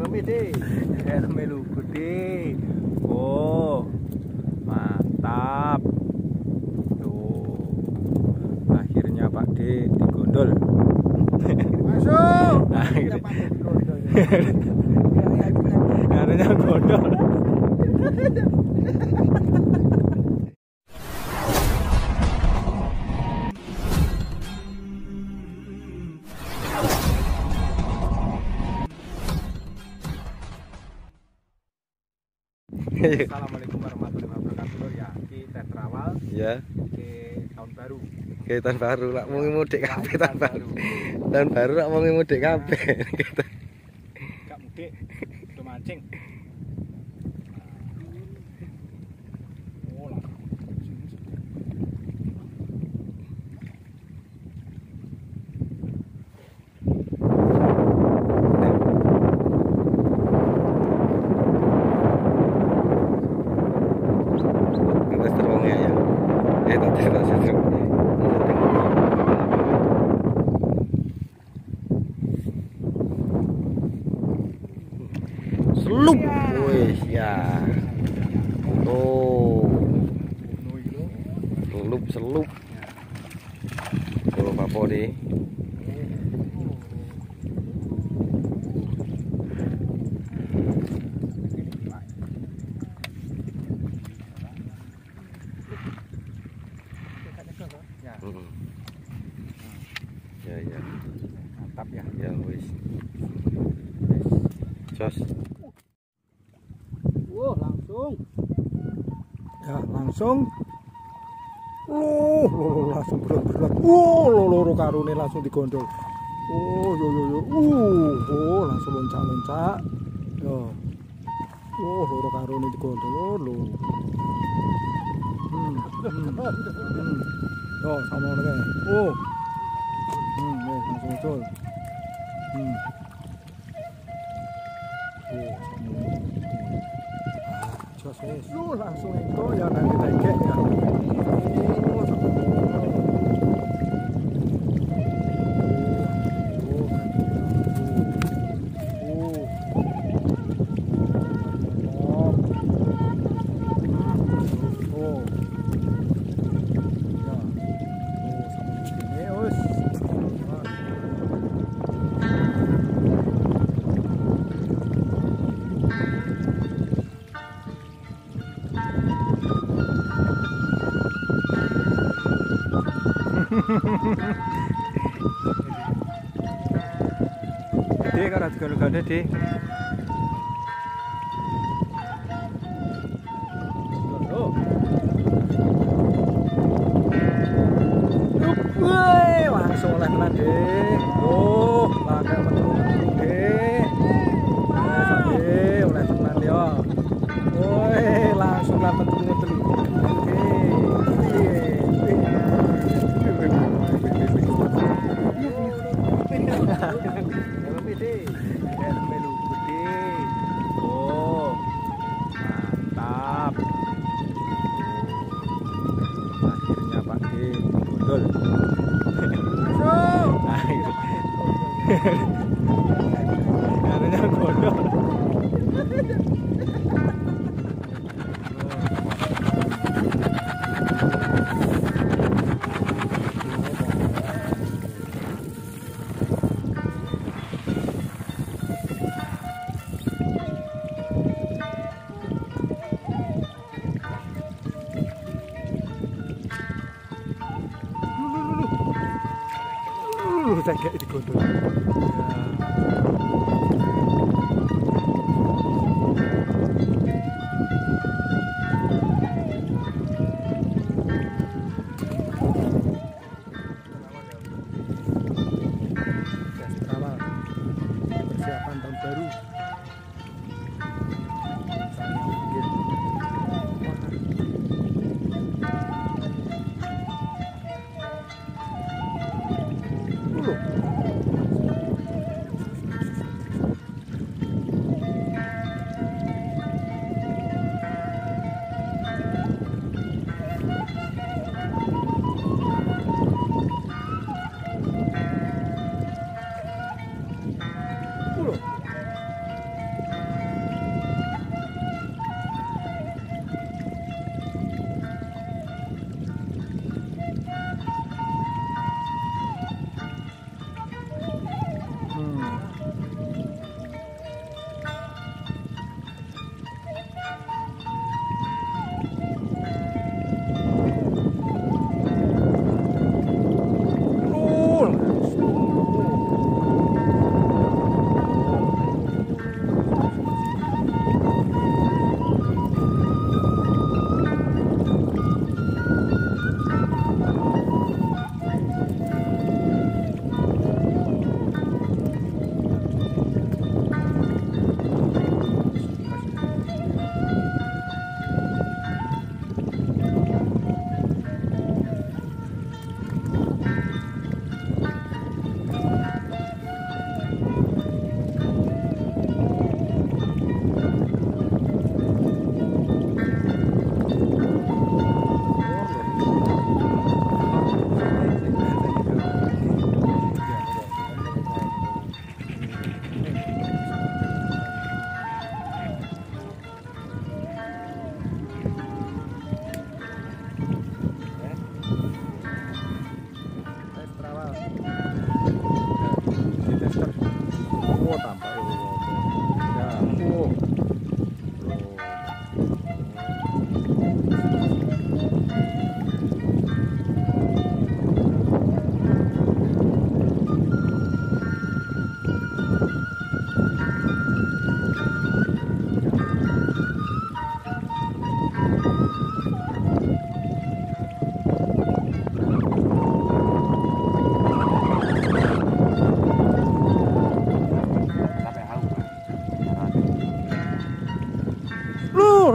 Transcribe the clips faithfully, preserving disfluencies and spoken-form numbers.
melu gede. Oh, mantap. Tuh, akhirnya Pak D digondol. Masuk. Akhirnya gondol. Assalamualaikum warahmatullahi wabarakatuh. Ya, kita terawal. Ya. Ke tahun baru. Ke tahun baru lah mau mudik kabeh tahun baru. Tahun baru lah mau mudik kabeh. Enggak mudik, do mancing. Oh lah. Selup, wih ya, tuh, selup selup, kalau papo deh, ya ya, Mantap ya. ya wis, jos. Wah, langsung. Ya, langsung. Oh, loro langsung berat-berat. Oh, loro karune langsung digondol. Oh, yo yo yo. Uh, oh, langsung loncat-loncat. Yo. Oh, loro karune digondol. Oh, lho. Hmm. Hmm. Hmm. Yo, sama ngene. Oh. Hmm, nih, langsung muncul. Hmm. Oh, lu langsung itu ya nanti naik ya. Dek, kalau juga ada dek. Oh. Wih, langsung oleh tenan dek. Oh, pakai metu-metu dek. Eh, oleh tenan ya. Wih, langsung lah metu-metu. Melu gede. Oh, mantap. Akhirnya Pak D digondol. Masuk. Akhirnya gondol. Saya kayak digondol. Awal persiapan tahun baru.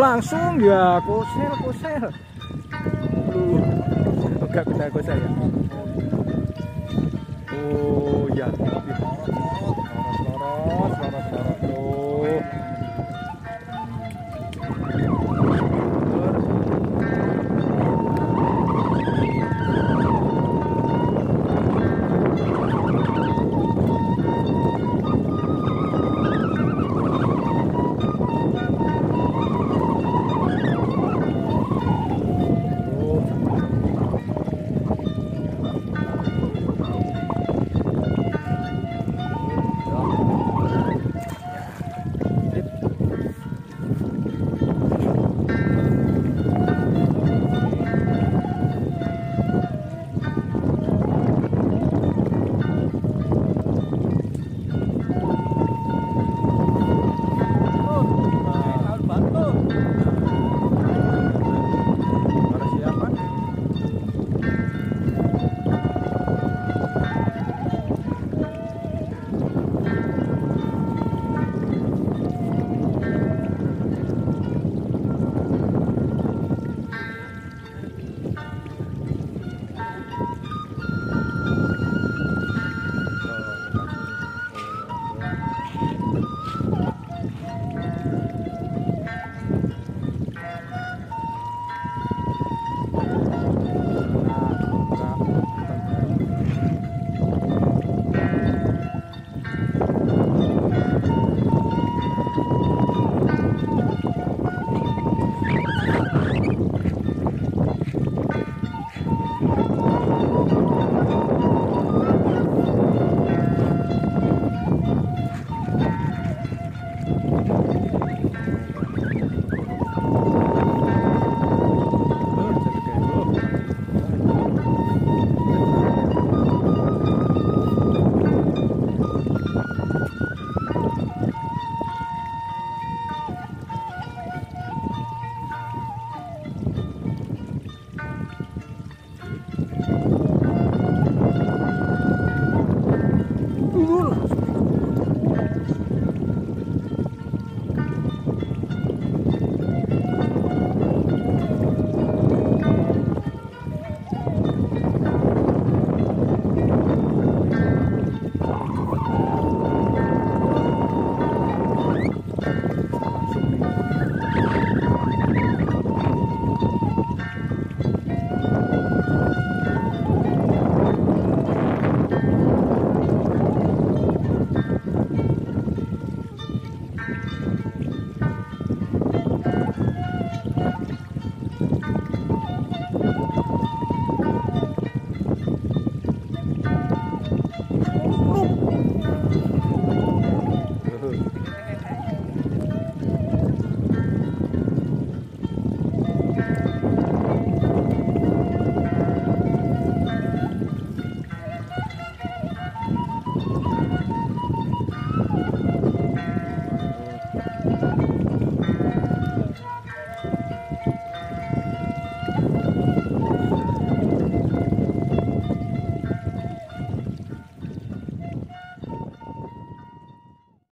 langsung ya, kosel kosel. Uh, enggak bisa kosel ya. Oh ya, loros loros loros loros tuh.